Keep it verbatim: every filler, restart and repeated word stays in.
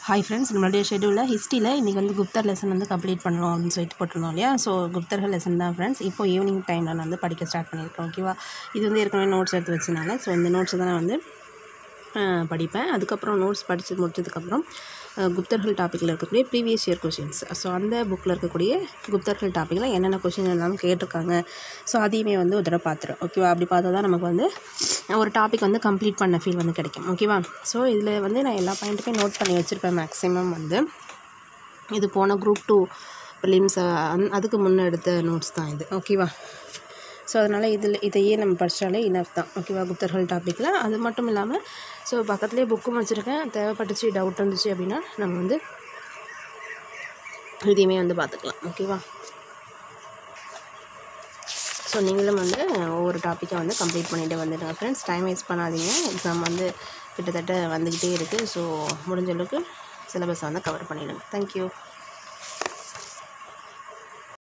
Hi friends, நம்மளுடைய ஷெடியூலில் ஹிஸ்ட்ரியில் இன்றைக்கி வந்து குப்தர் லெசன் வந்து கம்ப்ளீட் பண்ணணும் அப்படின்னு சொல்லிட்டு போட்டிருந்தோம் இல்லையா. ஸோ குப்தர்கள் லெசன் தான் ஃப்ரெண்ட்ஸ். இப்போ ஈவினிங் டைமில் நான் வந்து படிக்க ஸ்டார்ட் பண்ணியிருக்கேன். ஓகேவா, இது வந்து ஏற்கனவே நோட்ஸ் எடுத்து வச்சனால ஸோ இந்த நோட்ஸை தான் நான் வந்து படிப்பேன். அதுக்கப்புறம் நோட்ஸ் படித்து முடிச்சதுக்கப்புறம் குப்தர்கள் டாப்பிக்கில் இருக்கக்கூடிய ப்ரீவியஸ் இயர் கொஷின்ஸ், ஸோ அந்த புக்கில் இருக்கக்கூடிய குப்தர்கள் டாப்பிக்கில் என்னென்ன கொஷின் இருந்தாலும் கேட்டிருக்காங்க, ஸோ அதையுமே வந்து ஒரு தடவை பார்த்துரும். ஓகேவா, அப்படி பார்த்தா தான் நமக்கு வந்து ஒரு டாபிக் வந்து கம்ப்ளீட் பண்ண ஃபீல் வந்து கிடைக்கும். ஓகேவா, ஸோ இதில் வந்து நான் எல்லா பாயிண்ட்டுமே நோட் பண்ணி வச்சுருப்பேன். மேக்ஸிமம் வந்து இது போன குரூப் டூ ப்ரிலிம்ஸ் அந் அதுக்கு முன்னே எடுத்த நோட்ஸ் தான் இது. ஓகேவா, ஸோ அதனால் இதில் இதையே நம்ம படித்தாலே இனஃப் தான். ஓகேவா, குப்தர்கள் டாப்பிக்கில் அது மட்டும் இல்லாமல் ஸோ பக்கத்துலேயே புக்கும் வச்சுருக்கேன். தேவைப்பட்டுச்சு, டவுட் இருந்துச்சு அப்படின்னா நம்ம வந்து இதையுமே வந்து பார்த்துக்கலாம். ஓகேவா, ஸோ நீங்களும் வந்து ஒவ்வொரு டாப்பிக்கை வந்து கம்ப்ளீட் பண்ணிவிட்டு வந்துடுங்க ஃப்ரெண்ட்ஸ். டைம் வேஸ்ட் பண்ணாதீங்க. எக்ஸாம் வந்து கிட்டத்தட்ட வந்துக்கிட்டே இருக்குது. ஸோ முடிஞ்ச அளவுக்கு சிலபஸை வந்து கவர் பண்ணிவிடுங்க. தேங்க்யூ.